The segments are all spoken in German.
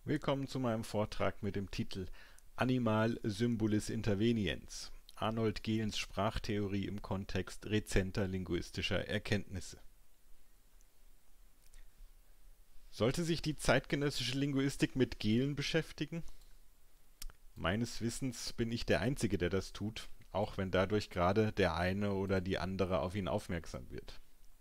Willkommen zu meinem Vortrag mit dem Titel Animal Symbolis Interveniens. Arnold Gehlens Sprachtheorie im Kontext rezenter linguistischer Erkenntnisse. Sollte sich die zeitgenössische Linguistik mit Gehlen beschäftigen? Meines Wissens bin ich der Einzige, der das tut, auch wenn dadurch gerade der eine oder die andere auf ihn aufmerksam wird.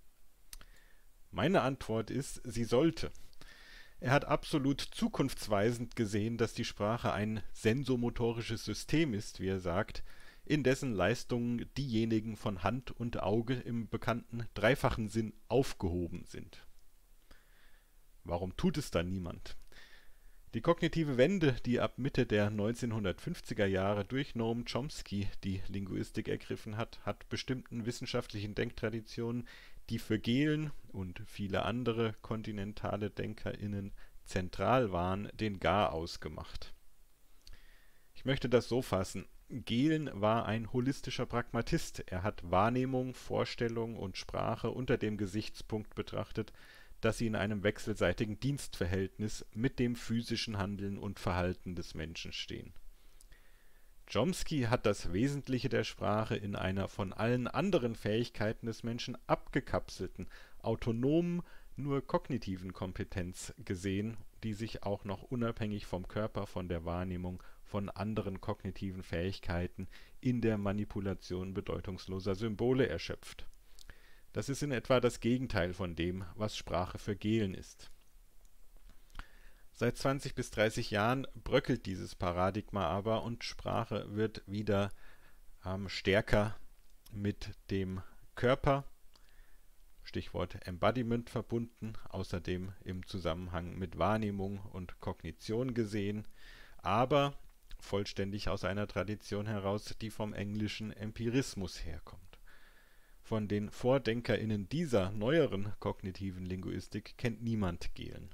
Meine Antwort ist, sie sollte. Er hat absolut zukunftsweisend gesehen, dass die Sprache ein sensomotorisches System ist, wie er sagt, in dessen Leistungen diejenigen von Hand und Auge im bekannten dreifachen Sinn aufgehoben sind. Warum tut es dann niemand? Die kognitive Wende, die ab Mitte der 1950er Jahre durch Noam Chomsky die Linguistik ergriffen hat, hat bestimmten wissenschaftlichen Denktraditionen, die für Gehlen und viele andere kontinentale DenkerInnen zentral waren, den Garaus gemacht. Ich möchte das so fassen: Gehlen war ein holistischer Pragmatist. Er hat Wahrnehmung, Vorstellung und Sprache unter dem Gesichtspunkt betrachtet, dass sie in einem wechselseitigen Dienstverhältnis mit dem physischen Handeln und Verhalten des Menschen stehen. Chomsky hat das Wesentliche der Sprache in einer von allen anderen Fähigkeiten des Menschen abgekapselten, autonomen, nur kognitiven Kompetenz gesehen, die sich auch noch unabhängig vom Körper, von der Wahrnehmung, von anderen kognitiven Fähigkeiten in der Manipulation bedeutungsloser Symbole erschöpft. Das ist in etwa das Gegenteil von dem, was Sprache für Gehlen ist. Seit 20 bis 30 Jahren bröckelt dieses Paradigma aber und Sprache wird wieder stärker mit dem Körper, Stichwort Embodiment, verbunden, außerdem im Zusammenhang mit Wahrnehmung und Kognition gesehen, aber vollständig aus einer Tradition heraus, die vom englischen Empirismus herkommt. Von den VordenkerInnen dieser neueren kognitiven Linguistik kennt niemand Gehlen.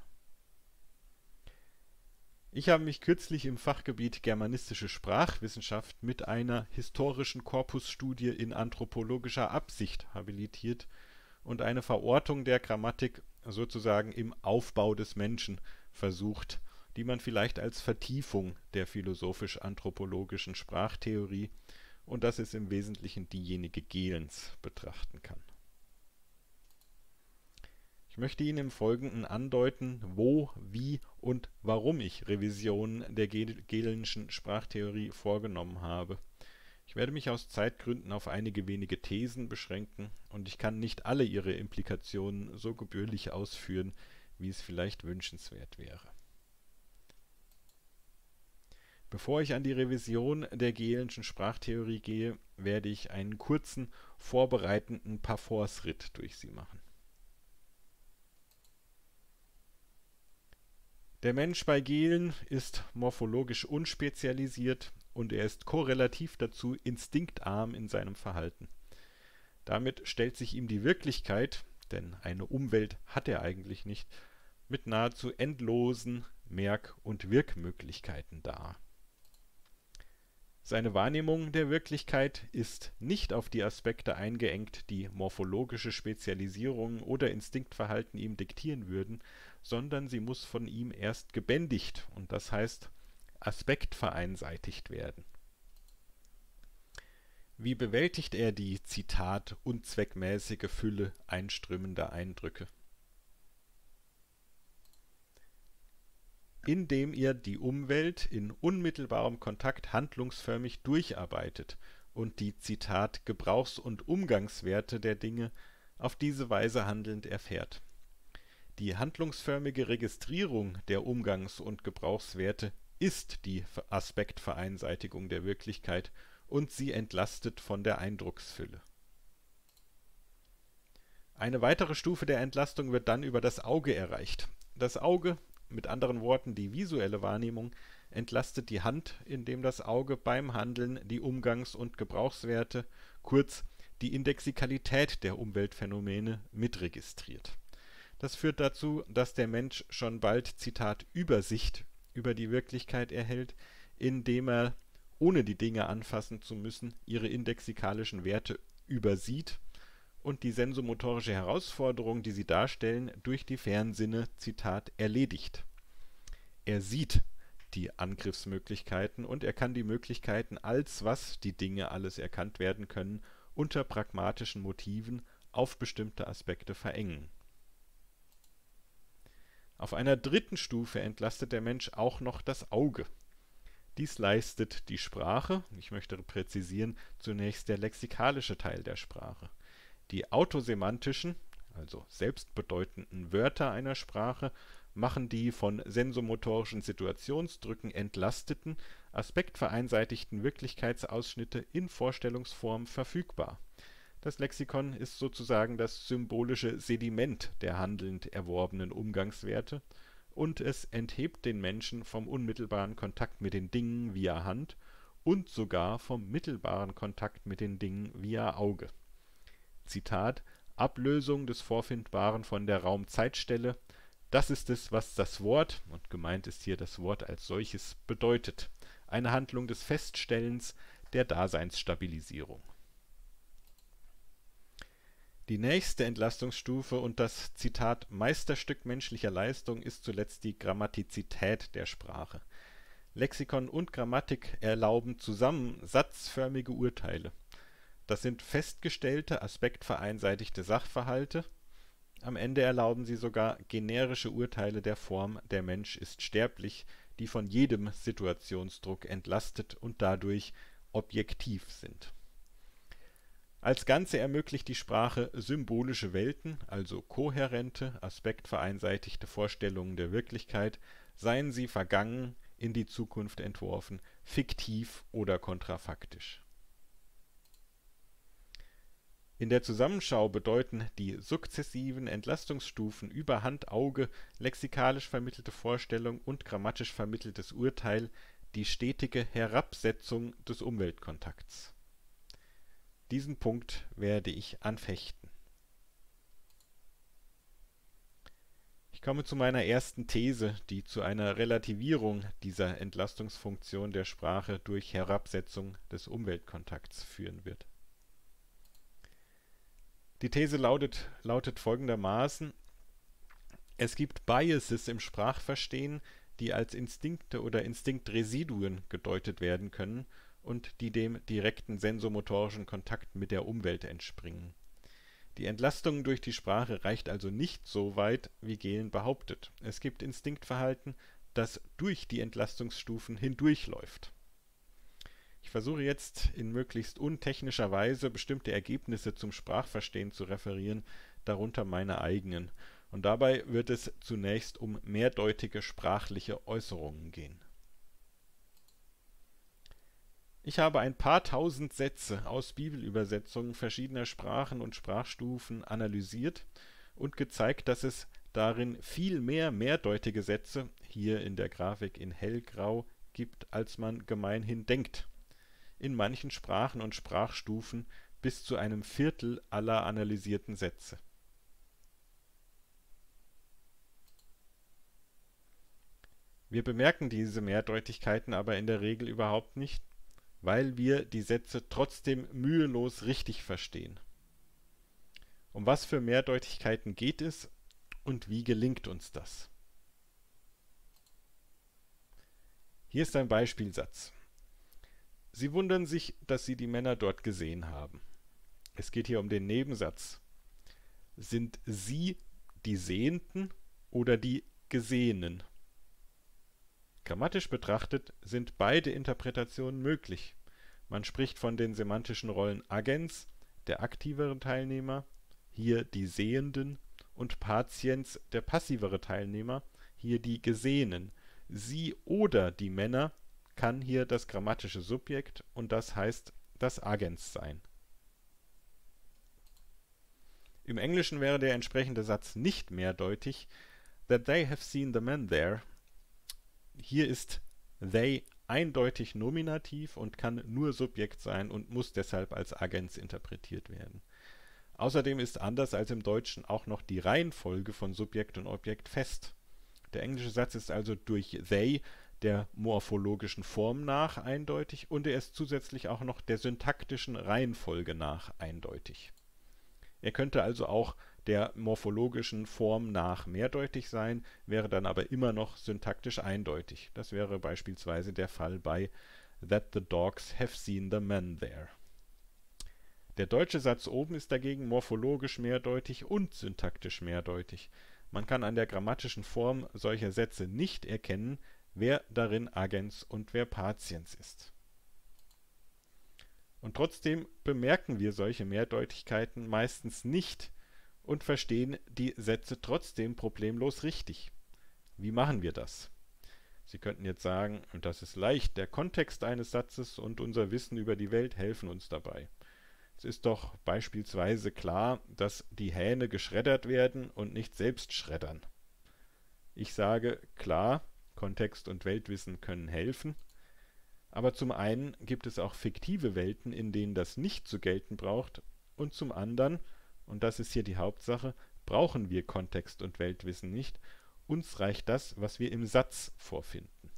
Ich habe mich kürzlich im Fachgebiet Germanistische Sprachwissenschaft mit einer historischen Korpusstudie in anthropologischer Absicht habilitiert und eine Verortung der Grammatik sozusagen im Aufbau des Menschen versucht, die man vielleicht als Vertiefung der philosophisch-anthropologischen Sprachtheorie, und das ist im Wesentlichen diejenige Gehlens, betrachten kann. Ich möchte Ihnen im Folgenden andeuten, wo, wie und warum ich Revisionen der Gehlenschen Sprachtheorie vorgenommen habe. Ich werde mich aus Zeitgründen auf einige wenige Thesen beschränken und ich kann nicht alle ihre Implikationen so gebührlich ausführen, wie es vielleicht wünschenswert wäre. Bevor ich an die Revision der Gehlenschen Sprachtheorie gehe, werde ich einen kurzen, vorbereitenden Parforce-Ritt durch sie machen. Der Mensch bei Gehlen ist morphologisch unspezialisiert und er ist korrelativ dazu instinktarm in seinem Verhalten. Damit stellt sich ihm die Wirklichkeit, denn eine Umwelt hat er eigentlich nicht, mit nahezu endlosen Merk- und Wirkmöglichkeiten dar. Seine Wahrnehmung der Wirklichkeit ist nicht auf die Aspekte eingeengt, die morphologische Spezialisierung oder Instinktverhalten ihm diktieren würden, sondern sie muss von ihm erst gebändigt und das heißt aspektvereinseitigt werden. Wie bewältigt er die, Zitat, unzweckmäßige Fülle einströmender Eindrücke? Indem ihr die Umwelt in unmittelbarem Kontakt handlungsförmig durcharbeitet und die, Zitat, Gebrauchs- und Umgangswerte der Dinge auf diese Weise handelnd erfährt. Die handlungsförmige Registrierung der Umgangs- und Gebrauchswerte ist die Aspektvereinseitigung der Wirklichkeit und sie entlastet von der Eindrucksfülle. Eine weitere Stufe der Entlastung wird dann über das Auge erreicht. Das Auge, mit anderen Worten die visuelle Wahrnehmung, entlastet die Hand, indem das Auge beim Handeln die Umgangs- und Gebrauchswerte, kurz die Indexikalität der Umweltphänomene, mitregistriert. Das führt dazu, dass der Mensch schon bald, Zitat, Übersicht über die Wirklichkeit erhält, indem er, ohne die Dinge anfassen zu müssen, ihre indexikalischen Werte übersieht und die sensomotorische Herausforderung, die sie darstellen, durch die Fernsinne, Zitat, erledigt. er sieht die Angriffsmöglichkeiten und er kann die Möglichkeiten, als was die Dinge alles erkannt werden können, unter pragmatischen Motiven auf bestimmte Aspekte verengen. Auf einer dritten Stufe entlastet der Mensch auch noch das Auge. Dies leistet die Sprache, ich möchte präzisieren, zunächst der lexikalische Teil der Sprache. Die autosemantischen, also selbstbedeutenden Wörter einer Sprache, machen die von sensomotorischen Situationsdrücken entlasteten, aspektvereinseitigten Wirklichkeitsausschnitte in Vorstellungsform verfügbar. Das Lexikon ist sozusagen das symbolische Sediment der handelnd erworbenen Umgangswerte und es enthebt den Menschen vom unmittelbaren Kontakt mit den Dingen via Hand und sogar vom mittelbaren Kontakt mit den Dingen via Auge. Zitat: Ablösung des Vorfindbaren von der Raum-Zeitstelle, das ist es, was das Wort, und gemeint ist hier das Wort als solches, bedeutet. Eine Handlung des Feststellens, der Daseinsstabilisierung. Die nächste Entlastungsstufe und das, Zitat, Meisterstück menschlicher Leistung ist zuletzt die Grammatizität der Sprache. Lexikon und Grammatik erlauben zusammen satzförmige Urteile. Das sind festgestellte, aspektvereinseitigte Sachverhalte. Am Ende erlauben sie sogar generische Urteile der Form „Der Mensch ist sterblich“, die von jedem Situationsdruck entlastet und dadurch objektiv sind. Als Ganze ermöglicht die Sprache symbolische Welten, also kohärente, aspektvereinseitigte Vorstellungen der Wirklichkeit, seien sie vergangen, in die Zukunft entworfen, fiktiv oder kontrafaktisch. In der Zusammenschau bedeuten die sukzessiven Entlastungsstufen über Hand-Auge, lexikalisch vermittelte Vorstellung und grammatisch vermitteltes Urteil die stetige Herabsetzung des Umweltkontakts. Diesen Punkt werde ich anfechten. Ich komme zu meiner ersten These, die zu einer Relativierung dieser Entlastungsfunktion der Sprache durch Herabsetzung des Umweltkontakts führen wird. Die These lautet folgendermaßen: Es gibt Biases im Sprachverstehen, die als Instinkte oder Instinktresiduen gedeutet werden können und die dem direkten sensomotorischen Kontakt mit der Umwelt entspringen. Die Entlastung durch die Sprache reicht also nicht so weit, wie Gehlen behauptet. Es gibt Instinktverhalten, das durch die Entlastungsstufen hindurchläuft. Ich versuche jetzt in möglichst untechnischer Weise bestimmte Ergebnisse zum Sprachverstehen zu referieren, darunter meine eigenen. Und dabei wird es zunächst um mehrdeutige sprachliche Äußerungen gehen. Ich habe ein paar tausend Sätze aus Bibelübersetzungen verschiedener Sprachen und Sprachstufen analysiert und gezeigt, dass es darin viel mehr mehrdeutige Sätze, hier in der Grafik in hellgrau, gibt, als man gemeinhin denkt. In manchen Sprachen und Sprachstufen bis zu einem Viertel aller analysierten Sätze. Wir bemerken diese Mehrdeutigkeiten aber in der Regel überhaupt nicht, weil wir die Sätze trotzdem mühelos richtig verstehen. Um was für Mehrdeutigkeiten geht es und wie gelingt uns das? Hier ist ein Beispielsatz. Sie wundern sich, dass Sie die Männer dort gesehen haben. Es geht hier um den Nebensatz. Sind Sie die Sehenden oder die Gesehenen? Grammatisch betrachtet sind beide Interpretationen möglich. Man spricht von den semantischen Rollen Agens, der aktivere Teilnehmer, hier die Sehenden, und Patiens, der passivere Teilnehmer, hier die Gesehenen. Sie oder die Männer kann hier das grammatische Subjekt und das heißt das Agens sein. Im Englischen wäre der entsprechende Satz nicht mehrdeutig. That they have seen the men there. Hier ist they eindeutig nominativ und kann nur Subjekt sein und muss deshalb als Agens interpretiert werden. Außerdem ist anders als im Deutschen auch noch die Reihenfolge von Subjekt und Objekt fest. Der englische Satz ist also durch they der morphologischen Form nach eindeutig und er ist zusätzlich auch noch der syntaktischen Reihenfolge nach eindeutig. Er könnte also auch der morphologischen Form nach mehrdeutig sein, wäre dann aber immer noch syntaktisch eindeutig. Das wäre beispielsweise der Fall bei That the dogs have seen the man there. Der deutsche Satz oben ist dagegen morphologisch mehrdeutig und syntaktisch mehrdeutig. Man kann an der grammatischen Form solcher Sätze nicht erkennen, wer darin Agens und wer Patiens ist. Und trotzdem bemerken wir solche Mehrdeutigkeiten meistens nicht und verstehen die Sätze trotzdem problemlos richtig. Wie machen wir das? Sie könnten jetzt sagen, das ist leicht, der Kontext eines Satzes und unser Wissen über die Welt helfen uns dabei. Es ist doch beispielsweise klar, dass die Hähne geschreddert werden und nicht selbst schreddern. Ich sage, klar, Kontext und Weltwissen können helfen, aber zum einen gibt es auch fiktive Welten, in denen das nicht zu gelten braucht, und zum anderen, und das ist hier die Hauptsache, brauchen wir Kontext und Weltwissen nicht, uns reicht das, was wir im Satz vorfinden.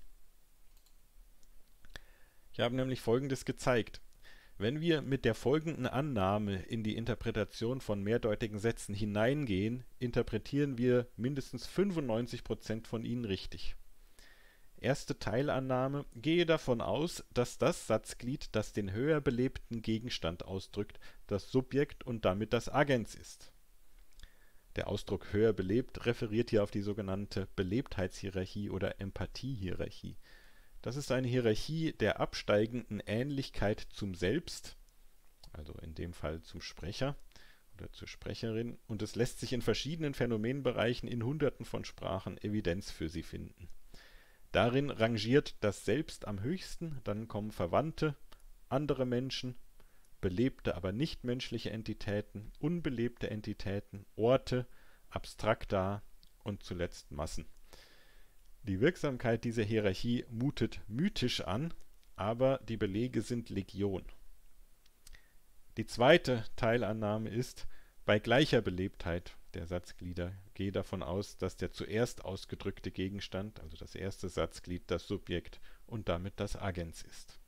Ich habe nämlich Folgendes gezeigt. Wenn wir mit der folgenden Annahme in die Interpretation von mehrdeutigen Sätzen hineingehen, interpretieren wir mindestens 95% von ihnen richtig. Erste Teilannahme: Gehe davon aus, dass das Satzglied, das den höher belebten Gegenstand ausdrückt, das Subjekt und damit das Agens ist. Der Ausdruck höher belebt referiert hier auf die sogenannte Belebtheitshierarchie oder Empathiehierarchie. Das ist eine Hierarchie der absteigenden Ähnlichkeit zum Selbst, also in dem Fall zum Sprecher oder zur Sprecherin, und es lässt sich in verschiedenen Phänomenbereichen in Hunderten von Sprachen Evidenz für sie finden. Darin rangiert das Selbst am höchsten, dann kommen Verwandte, andere Menschen, belebte, aber nicht menschliche Entitäten, unbelebte Entitäten, Orte, Abstrakta und zuletzt Massen. Die Wirksamkeit dieser Hierarchie mutet mythisch an, aber die Belege sind Legion. Die zweite Teilannahme ist: Bei gleicher Belebtheit der Satzglieder gehe davon aus, dass der zuerst ausgedrückte Gegenstand, also das erste Satzglied, das Subjekt und damit das Agens ist.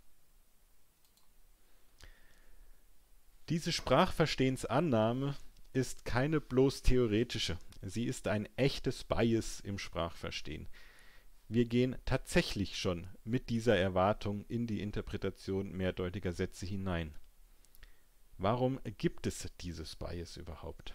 Diese Sprachverstehensannahme ist keine bloß theoretische, sie ist ein echtes Bias im Sprachverstehen. Wir gehen tatsächlich schon mit dieser Erwartung in die Interpretation mehrdeutiger Sätze hinein. Warum gibt es dieses Bias überhaupt?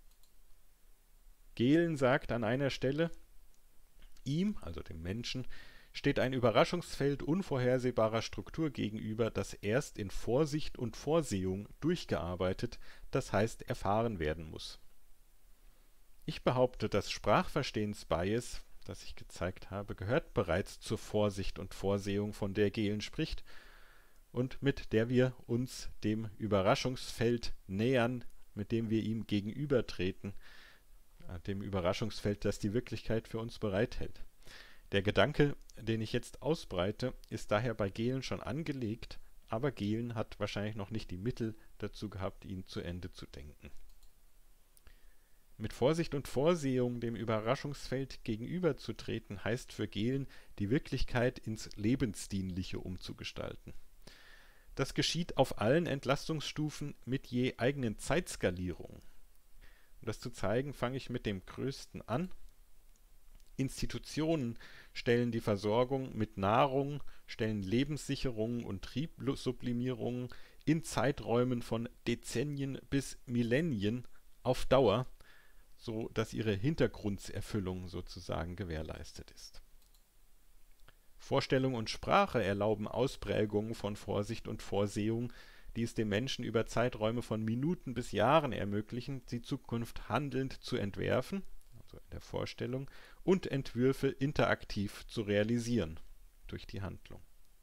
Gehlen sagt an einer Stelle: Ihm, also dem Menschen, steht ein Überraschungsfeld unvorhersehbarer Struktur gegenüber, das erst in Vorsicht und Vorsehung durchgearbeitet, das heißt erfahren werden muss. Ich behaupte, das Sprachverstehensbias, das ich gezeigt habe, gehört bereits zur Vorsicht und Vorsehung, von der Gehlen spricht und mit der wir uns dem Überraschungsfeld nähern, mit dem wir ihm gegenübertreten, dem Überraschungsfeld, das die Wirklichkeit für uns bereithält. Der Gedanke, den ich jetzt ausbreite, ist daher bei Gehlen schon angelegt, aber Gehlen hat wahrscheinlich noch nicht die Mittel dazu gehabt, ihn zu Ende zu denken. Mit Vorsicht und Vorsehung dem Überraschungsfeld gegenüberzutreten, heißt für Gehlen, die Wirklichkeit ins Lebensdienliche umzugestalten. Das geschieht auf allen Entlastungsstufen mit je eigenen Zeitskalierungen. Um das zu zeigen, fange ich mit dem Größten an. Institutionen stellen die Versorgung mit Nahrung, stellen Lebenssicherungen und Triebsublimierungen in Zeiträumen von Dezennien bis Millennien auf Dauer, so dass ihre Hintergrundserfüllung sozusagen gewährleistet ist. Vorstellung und Sprache erlauben Ausprägungen von Vorsicht und Vorsehung, die es dem Menschen über Zeiträume von Minuten bis Jahren ermöglichen, die Zukunft handelnd zu entwerfen, also in der Vorstellung, und Entwürfe interaktiv zu realisieren durch die Handlung.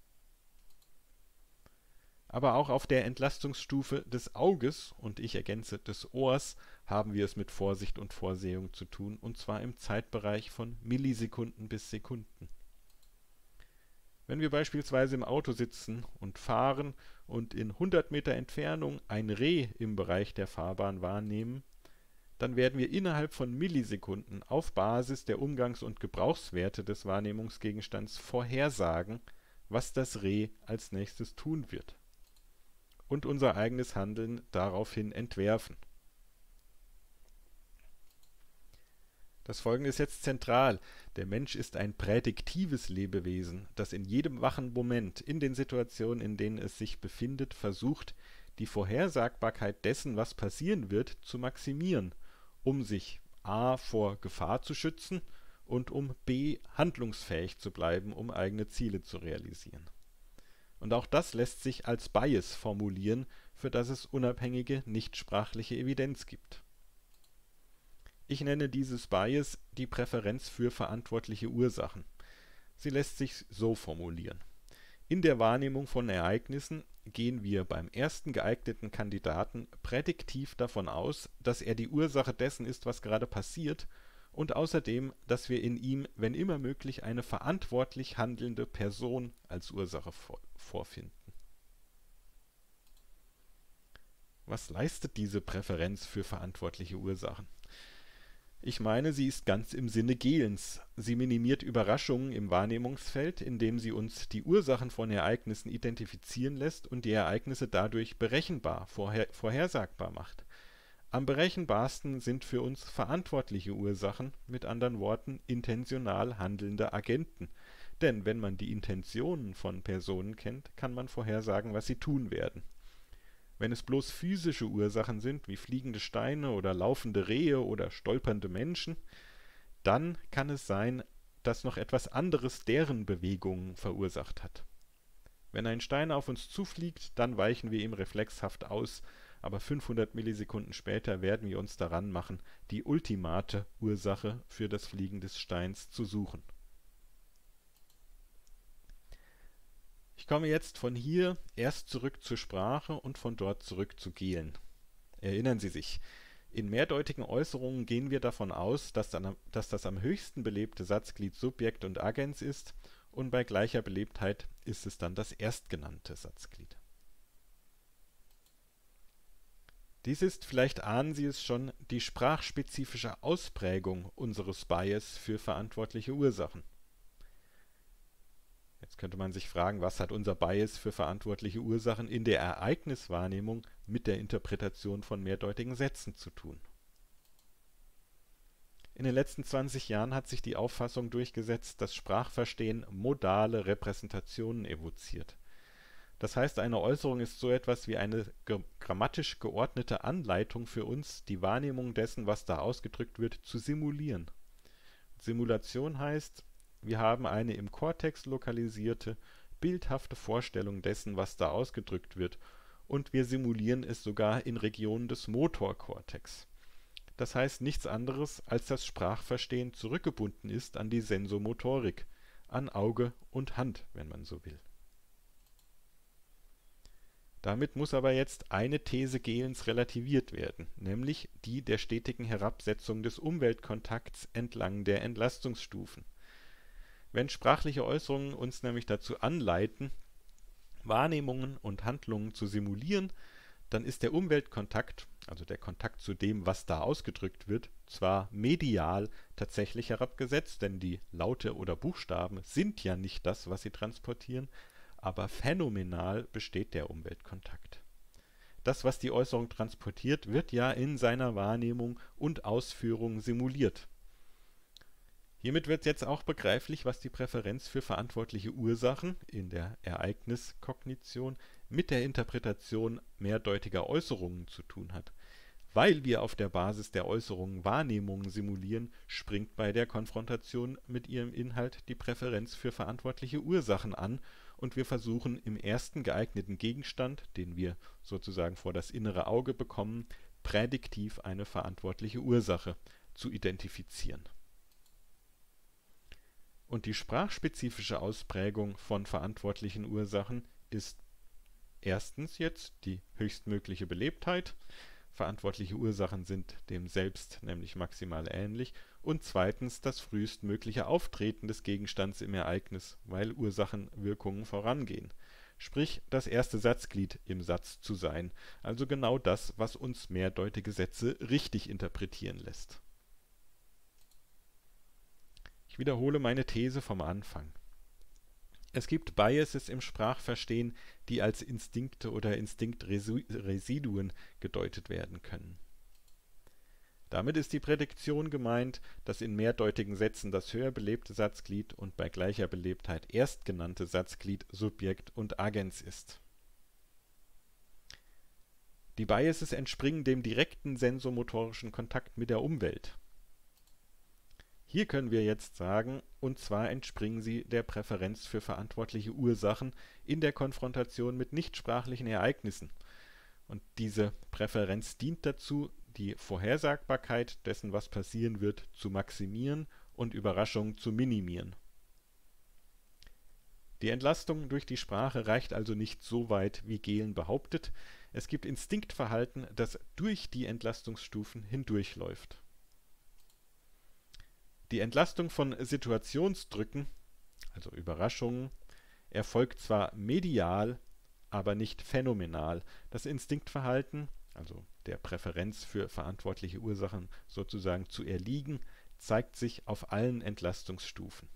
Aber auch auf der Entlastungsstufe des Auges, und ich ergänze des Ohrs, haben wir es mit Vorsicht und Vorsehung zu tun, und zwar im Zeitbereich von Millisekunden bis Sekunden. Wenn wir beispielsweise im Auto sitzen und fahren und in 100 Meter Entfernung ein Reh im Bereich der Fahrbahn wahrnehmen, dann werden wir innerhalb von Millisekunden auf Basis der Umgangs- und Gebrauchswerte des Wahrnehmungsgegenstands vorhersagen, was das Reh als nächstes tun wird, und unser eigenes Handeln daraufhin entwerfen. Das Folgende ist jetzt zentral. Der Mensch ist ein prädiktives Lebewesen, das in jedem wachen Moment, in den Situationen, in denen es sich befindet, versucht, die Vorhersagbarkeit dessen, was passieren wird, zu maximieren, um sich a. vor Gefahr zu schützen und um b. handlungsfähig zu bleiben, um eigene Ziele zu realisieren. Und auch das lässt sich als Bias formulieren, für das es unabhängige, nichtsprachliche Evidenz gibt. Ich nenne dieses Bias die Präferenz für verantwortliche Ursachen. Sie lässt sich so formulieren: In der Wahrnehmung von Ereignissen gehen wir beim ersten geeigneten Kandidaten prädiktiv davon aus, dass er die Ursache dessen ist, was gerade passiert, und außerdem, dass wir in ihm, wenn immer möglich, eine verantwortlich handelnde Person als Ursache vorfinden. Was leistet diese Präferenz für verantwortliche Ursachen? Ich meine, sie ist ganz im Sinne Gehlens. Sie minimiert Überraschungen im Wahrnehmungsfeld, indem sie uns die Ursachen von Ereignissen identifizieren lässt und die Ereignisse dadurch berechenbar, vorhersagbar macht. Am berechenbarsten sind für uns verantwortliche Ursachen, mit anderen Worten intentional handelnde Agenten. Denn wenn man die Intentionen von Personen kennt, kann man vorhersagen, was sie tun werden. Wenn es bloß physische Ursachen sind, wie fliegende Steine oder laufende Rehe oder stolpernde Menschen, dann kann es sein, dass noch etwas anderes deren Bewegungen verursacht hat. Wenn ein Stein auf uns zufliegt, dann weichen wir ihm reflexhaft aus, aber 500 Millisekunden später werden wir uns daran machen, die ultimate Ursache für das Fliegen des Steins zu suchen. Ich komme jetzt von hier erst zurück zur Sprache und von dort zurück zu Gehlen. Erinnern Sie sich, in mehrdeutigen Äußerungen gehen wir davon aus, dass das am höchsten belebte Satzglied Subjekt und Agens ist, und bei gleicher Belebtheit ist es dann das erstgenannte Satzglied. Dies ist, vielleicht ahnen Sie es schon, die sprachspezifische Ausprägung unseres Bias für verantwortliche Ursachen. Jetzt könnte man sich fragen, was hat unser Bias für verantwortliche Ursachen in der Ereigniswahrnehmung mit der Interpretation von mehrdeutigen Sätzen zu tun? In den letzten 20 Jahren hat sich die Auffassung durchgesetzt, dass Sprachverstehen modale Repräsentationen evoziert. Das heißt, eine Äußerung ist so etwas wie eine grammatisch geordnete Anleitung für uns, die Wahrnehmung dessen, was da ausgedrückt wird, zu simulieren. Simulation heißt, wir haben eine im Kortex lokalisierte, bildhafte Vorstellung dessen, was da ausgedrückt wird, und wir simulieren es sogar in Regionen des Motorkortex. Das heißt nichts anderes, als dass Sprachverstehen zurückgebunden ist an die Sensomotorik, an Auge und Hand, wenn man so will. Damit muss aber jetzt eine These Gehlens relativiert werden, nämlich die der stetigen Herabsetzung des Umweltkontakts entlang der Entlastungsstufen. Wenn sprachliche Äußerungen uns nämlich dazu anleiten, Wahrnehmungen und Handlungen zu simulieren, dann ist der Umweltkontakt, also der Kontakt zu dem, was da ausgedrückt wird, zwar medial tatsächlich herabgesetzt, denn die Laute oder Buchstaben sind ja nicht das, was sie transportieren, aber phänomenal besteht der Umweltkontakt. Das, was die Äußerung transportiert, wird ja in seiner Wahrnehmung und Ausführung simuliert. Hiermit wird jetzt auch begreiflich, was die Präferenz für verantwortliche Ursachen in der Ereigniskognition mit der Interpretation mehrdeutiger Äußerungen zu tun hat. Weil wir auf der Basis der Äußerungen Wahrnehmungen simulieren, springt bei der Konfrontation mit ihrem Inhalt die Präferenz für verantwortliche Ursachen an, und wir versuchen im ersten geeigneten Gegenstand, den wir sozusagen vor das innere Auge bekommen, prädiktiv eine verantwortliche Ursache zu identifizieren. Und die sprachspezifische Ausprägung von verantwortlichen Ursachen ist erstens jetzt die höchstmögliche Belebtheit. Verantwortliche Ursachen sind dem Selbst nämlich maximal ähnlich. Und zweitens das frühestmögliche Auftreten des Gegenstands im Ereignis, weil Ursachen-Wirkungen vorangehen. Sprich, das erste Satzglied im Satz zu sein, also genau das, was uns mehrdeutige Sätze richtig interpretieren lässt. Ich wiederhole meine These vom Anfang. Es gibt Biases im Sprachverstehen, die als Instinkte oder Instinktresiduen gedeutet werden können. Damit ist die Prädiktion gemeint, dass in mehrdeutigen Sätzen das höher belebte Satzglied und bei gleicher Belebtheit erstgenannte Satzglied Subjekt und Agens ist. Die Biases entspringen dem direkten sensomotorischen Kontakt mit der Umwelt. Hier können wir jetzt sagen, und zwar entspringen sie der Präferenz für verantwortliche Ursachen in der Konfrontation mit nichtsprachlichen Ereignissen. Und diese Präferenz dient dazu, die Vorhersagbarkeit dessen, was passieren wird, zu maximieren und Überraschungen zu minimieren. Die Entlastung durch die Sprache reicht also nicht so weit, wie Gehlen behauptet. Es gibt Instinktverhalten, das durch die Entlastungsstufen hindurchläuft. Die Entlastung von Situationsdrücken, also Überraschungen, erfolgt zwar medial, aber nicht phänomenal. Das Instinktverhalten, also der Präferenz für verantwortliche Ursachen sozusagen zu erliegen, zeigt sich auf allen Entlastungsstufen.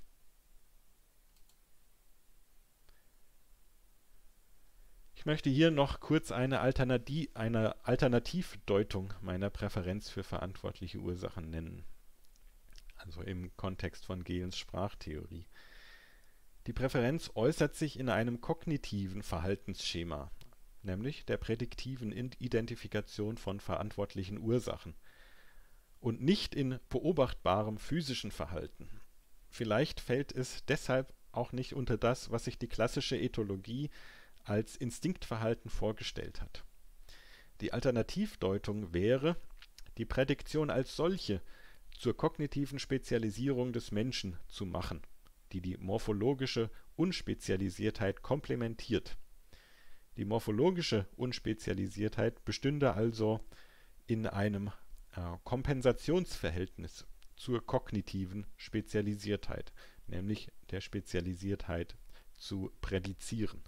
Ich möchte hier noch kurz eine Alternativdeutung meiner Präferenz für verantwortliche Ursachen nennen, also im Kontext von Gehlens Sprachtheorie. Die Präferenz äußert sich in einem kognitiven Verhaltensschema, nämlich der prädiktiven Identifikation von verantwortlichen Ursachen, und nicht in beobachtbarem physischen Verhalten. Vielleicht fällt es deshalb auch nicht unter das, was sich die klassische Ethologie als Instinktverhalten vorgestellt hat. Die Alternativdeutung wäre, die Prädiktion als solche zur kognitiven Spezialisierung des Menschen zu machen, die die morphologische Unspezialisiertheit komplementiert. Die morphologische Unspezialisiertheit bestünde also in einem Kompensationsverhältnis zur kognitiven Spezialisiertheit, nämlich der Spezialisiertheit zu prädizieren.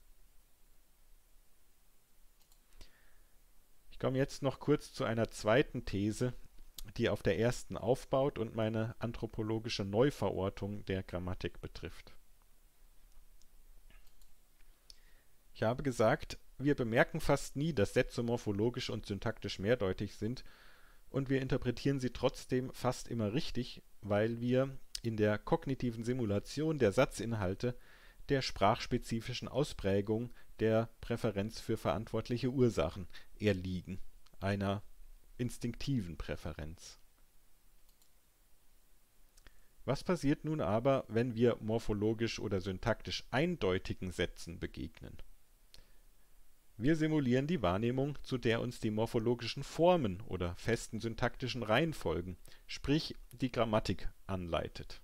Ich komme jetzt noch kurz zu einer zweiten These, die auf der ersten aufbaut und meine anthropologische Neuverortung der Grammatik betrifft. Ich habe gesagt, wir bemerken fast nie, dass Sätze morphologisch und syntaktisch mehrdeutig sind, und wir interpretieren sie trotzdem fast immer richtig, weil wir in der kognitiven Simulation der Satzinhalte der sprachspezifischen Ausprägung der Präferenz für verantwortliche Ursachen erliegen, einer instinktiven Präferenz. Was passiert nun aber, wenn wir morphologisch oder syntaktisch eindeutigen Sätzen begegnen? Wir simulieren die Wahrnehmung, zu der uns die morphologischen Formen oder festen syntaktischen Reihenfolgen, sprich die Grammatik, anleitet.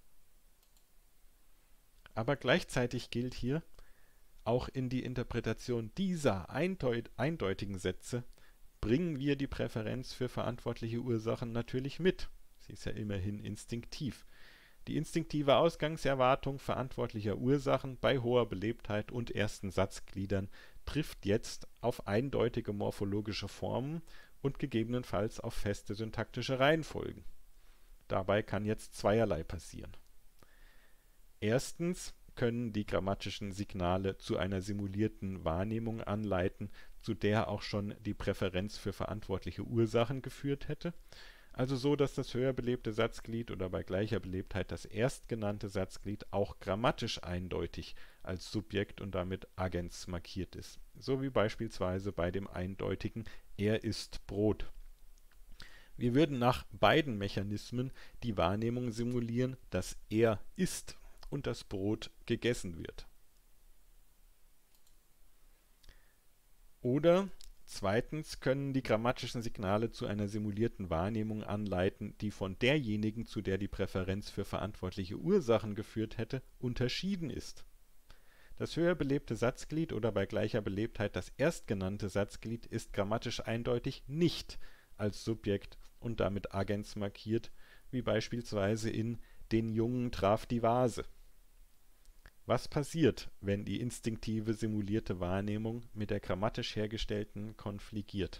Aber gleichzeitig gilt hier, auch in die Interpretation dieser eindeutigen Sätze bringen wir die Präferenz für verantwortliche Ursachen natürlich mit. Sie ist ja immerhin instinktiv. Die instinktive Ausgangserwartung verantwortlicher Ursachen bei hoher Belebtheit und ersten Satzgliedern trifft jetzt auf eindeutige morphologische Formen und gegebenenfalls auf feste syntaktische Reihenfolgen. Dabei kann jetzt zweierlei passieren. Erstens können die grammatischen Signale zu einer simulierten Wahrnehmung anleiten, zu der auch schon die Präferenz für verantwortliche Ursachen geführt hätte, also so, dass das höher belebte Satzglied oder bei gleicher Belebtheit das erstgenannte Satzglied auch grammatisch eindeutig als Subjekt und damit Agens markiert ist, so wie beispielsweise bei dem eindeutigen Er isst Brot. Wir würden nach beiden Mechanismen die Wahrnehmung simulieren, dass er isst und das Brot gegessen wird. Oder zweitens können die grammatischen Signale zu einer simulierten Wahrnehmung anleiten, die von derjenigen, zu der die Präferenz für verantwortliche Ursachen geführt hätte, unterschieden ist. Das höher belebte Satzglied oder bei gleicher Belebtheit das erstgenannte Satzglied ist grammatisch eindeutig nicht als Subjekt und damit Agens markiert, wie beispielsweise in Den Jungen traf die Vase. Was passiert, wenn die instinktive simulierte Wahrnehmung mit der grammatisch hergestellten konfligiert?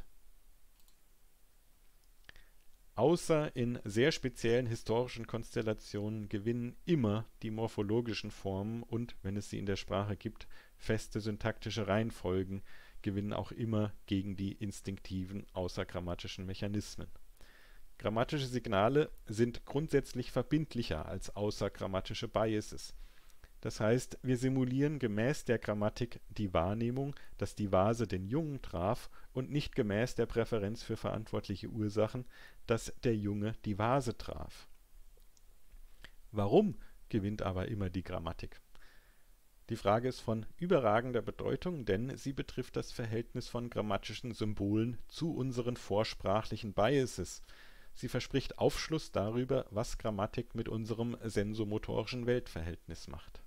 Außer in sehr speziellen historischen Konstellationen gewinnen immer die morphologischen Formen und, wenn es sie in der Sprache gibt, feste syntaktische Reihenfolgen gewinnen auch immer gegen die instinktiven außergrammatischen Mechanismen. Grammatische Signale sind grundsätzlich verbindlicher als außergrammatische Biases. Das heißt, wir simulieren gemäß der Grammatik die Wahrnehmung, dass die Vase den Jungen traf und nicht gemäß der Präferenz für verantwortliche Ursachen, dass der Junge die Vase traf. Warum gewinnt aber immer die Grammatik? Die Frage ist von überragender Bedeutung, denn sie betrifft das Verhältnis von grammatischen Symbolen zu unseren vorsprachlichen Biases. Sie verspricht Aufschluss darüber, was Grammatik mit unserem sensomotorischen Weltverhältnis macht.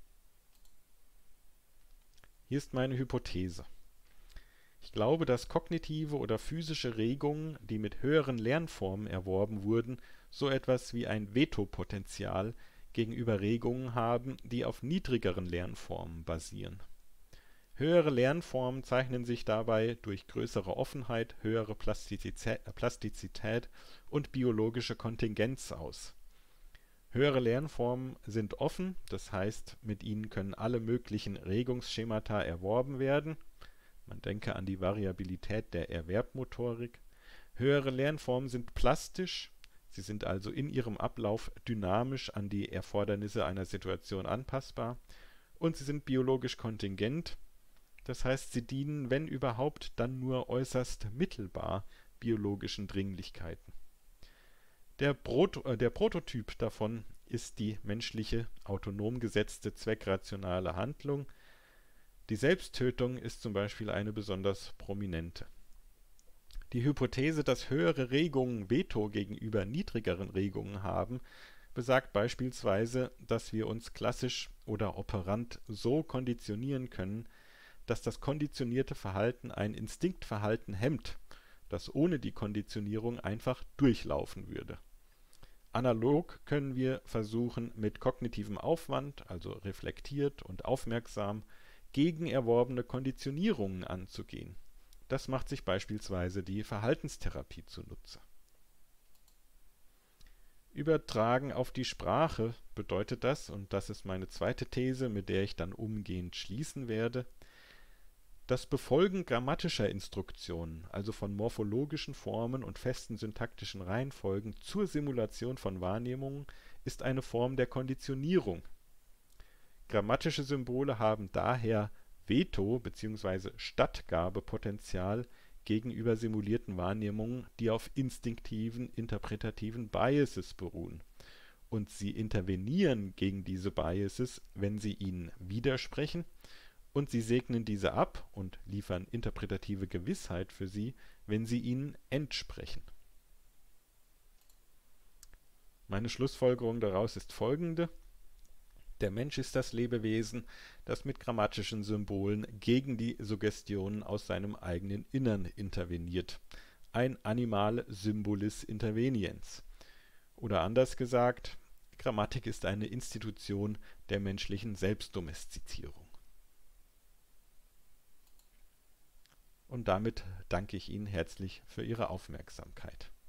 Hier ist meine Hypothese. Ich glaube, dass kognitive oder physische Regungen, die mit höheren Lernformen erworben wurden, so etwas wie ein Vetopotenzial gegenüber Regungen haben, die auf niedrigeren Lernformen basieren. Höhere Lernformen zeichnen sich dabei durch größere Offenheit, höhere Plastizität und biologische Kontingenz aus. Höhere Lernformen sind offen, das heißt, mit ihnen können alle möglichen Regungsschemata erworben werden. Man denke an die Variabilität der Erwerbmotorik. Höhere Lernformen sind plastisch, sie sind also in ihrem Ablauf dynamisch an die Erfordernisse einer Situation anpassbar. Und sie sind biologisch kontingent, das heißt, sie dienen, wenn überhaupt, dann nur äußerst mittelbar biologischen Dringlichkeiten. Der Prototyp davon ist die menschliche, autonom gesetzte, zweckrationale Handlung. Die Selbsttötung ist zum Beispiel eine besonders prominente. Die Hypothese, dass höhere Regungen Veto gegenüber niedrigeren Regungen haben, besagt beispielsweise, dass wir uns klassisch oder operant so konditionieren können, dass das konditionierte Verhalten ein Instinktverhalten hemmt, das ohne die Konditionierung einfach durchlaufen würde. Analog können wir versuchen, mit kognitivem Aufwand, also reflektiert und aufmerksam, gegen erworbene Konditionierungen anzugehen. Das macht sich beispielsweise die Verhaltenstherapie zunutze. Übertragen auf die Sprache bedeutet das, und das ist meine zweite These, mit der ich dann umgehend schließen werde, das Befolgen grammatischer Instruktionen, also von morphologischen Formen und festen syntaktischen Reihenfolgen zur Simulation von Wahrnehmungen, ist eine Form der Konditionierung. Grammatische Symbole haben daher Veto- bzw. Stattgabepotenzial gegenüber simulierten Wahrnehmungen, die auf instinktiven interpretativen Biases beruhen. Und sie intervenieren gegen diese Biases, wenn sie ihnen widersprechen, und sie segnen diese ab und liefern interpretative Gewissheit für sie, wenn sie ihnen entsprechen. Meine Schlussfolgerung daraus ist folgende: Der Mensch ist das Lebewesen, das mit grammatischen Symbolen gegen die Suggestionen aus seinem eigenen Innern interveniert. Ein Animal Symbolis interveniens. Oder anders gesagt, Grammatik ist eine Institution der menschlichen Selbstdomestizierung. Und damit danke ich Ihnen herzlich für Ihre Aufmerksamkeit.